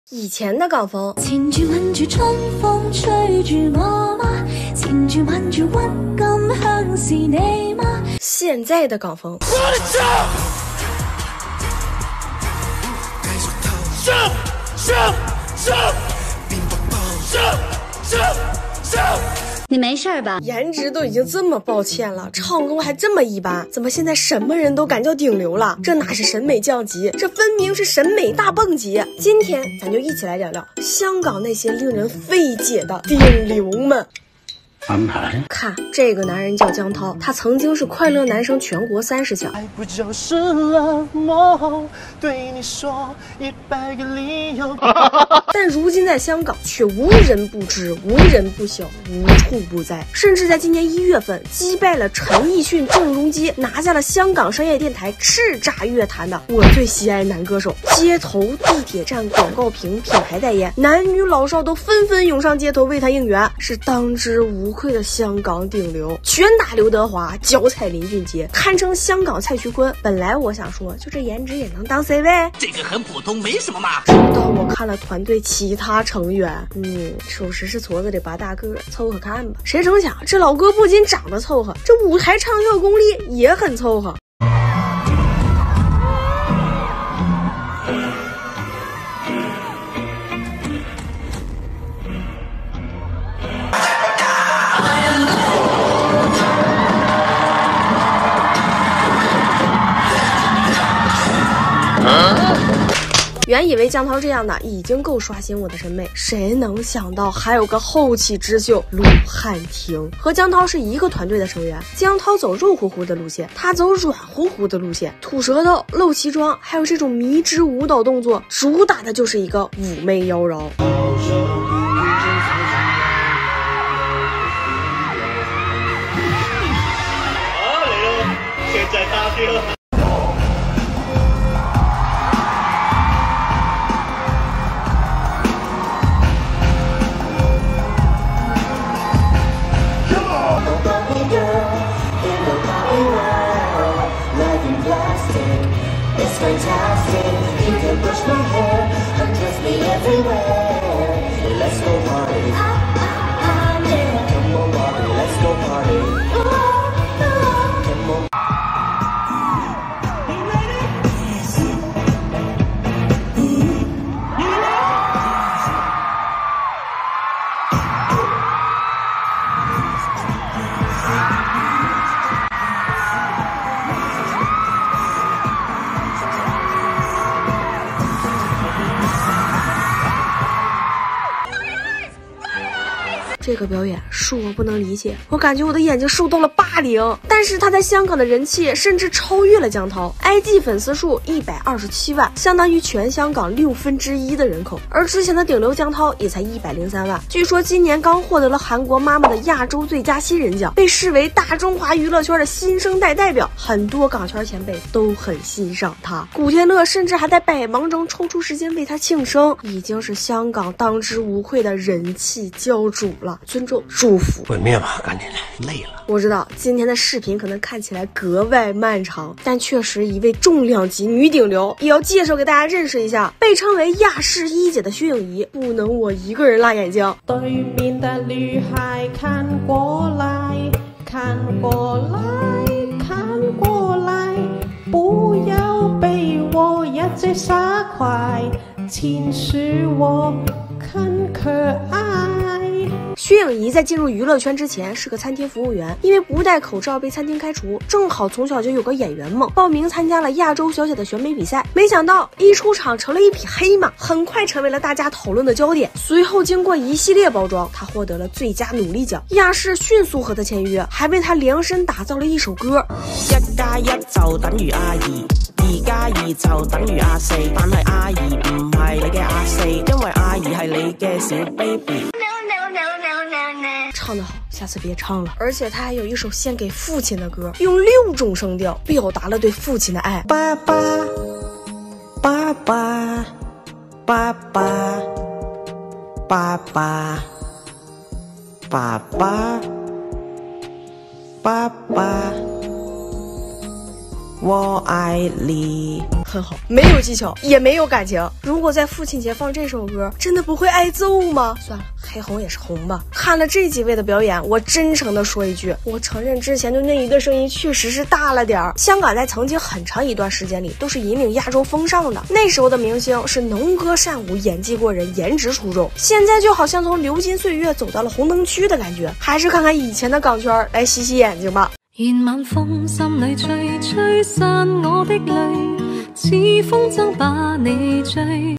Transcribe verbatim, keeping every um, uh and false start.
以前的港风， 千住萬住春風吹住我嗎？千住萬住鬱金香是你嗎？ 現在的港風。 你沒事吧？ 顏值都已經這麼抱歉了，唱功還這麼一般，怎麼現在什麼人都敢叫頂流了？這哪是審美降級，這分明是審美大蹦極。今天咱就一起來聊聊香港那些令人費解的頂流們。 安排看這個男人叫江濤，他曾經是快樂男聲全國三十強。 愛不就是冷漠，對你說一百個理由。 但如今在香港卻無人不知，無人不曉，無處不在，甚至在今年一月份擊敗了陳奕迅、鄭中基，拿下了香港商業電台叱咤樂壇的我最喜愛男歌手。街頭、地鐵站廣告屏品牌代言，男女老少都紛紛湧上街頭為他應援，是當之無愧的香港頂流，拳打劉德華，腳踩林俊傑，堪稱香港蔡徐坤。本來我想說，就這顏值也能當 C 位， 這個很普通，沒什麼嘛。 直到我看了團隊其他成員，嗯，屬實是矬子裡拔大個，湊合看吧。誰成想，這老哥不僅長得湊合，這舞台唱跳功力也很湊合。原以為江濤這樣的已經夠刷新我的審美，誰能想到還有個後起之秀鹿晗婷。和江濤是一個團隊的成員，江濤走肉乎乎的路線，他走軟乎乎的路線，吐舌頭、露臍裝，還有這種迷之舞蹈動作，主打的就是一個嫵媚妖嬈。 啊，嚟咯，現在大啲啦。这个表演恕我不能理解，我感觉我的眼睛受到了霸凌。但是他在香港的人气甚至超越了江涛 ，I G 粉絲數一百二十七萬，相當於全香港六分之一的人口。而之前的頂流江涛也才一百零三萬。據說今年剛獲得了韓國媽媽的亞洲最佳新人獎，被視為大中華娛樂圈的新生代代表。很多港圈前輩都很欣賞他，古天樂甚至還在百忙中抽出時間為他慶生，已經是香港當之無愧的人氣教主了。尊重祝福， 毁灭吧，赶緊來，累了。 我知道今天的視頻可能看起來格外漫長，但確實一位重量級女頂流也要介紹給大家認識一下，被稱為亞視一姐的薛穎儀，不能我一個人辣眼睛。 對面的女孩看過來，看過來，看過來，不要被我一隻傻塊侵蝕我，很可愛。 薛穎儀在進入娛樂圈之前是個餐廳服務員，因為不戴口罩被餐廳開除，正好從小就有個演員夢，報名參加了亞洲小姐的選美比賽，沒想到一出場成了一匹黑馬，很快成為了大家討論的焦點。隨後經過一系列包裝，她獲得了最佳努力獎，亞視迅速和她簽約，還為她量身打造了一首歌。 一加一就等於阿二，二加二就等於阿四，但係阿二唔係你嘅阿四，因為阿二係你嘅小 baby。 唱得好，下次別唱了。而且他還有一首獻給父親的歌，用六種聲調表達了對父親的愛。 爸爸，爸爸，爸爸，爸爸，爸爸，爸爸，我愛你。 很好，没有技巧，也没有感情。如果在父亲节放这首歌，真的不会挨揍吗？算了，黑红也是红吧。看了这几位的表演，我真诚的说一句，我承认之前对内娱的声音确实是大了点儿。香港在曾经很长一段时间里都是引领亚洲风尚的，那时候的明星是能歌善舞，演技过人，颜值出众。现在就好像从流金岁月走到了红灯区的感觉，还是看看以前的港圈来洗洗眼睛吧。 願晚風心裏吹吹散我的淚，似風箏把你追。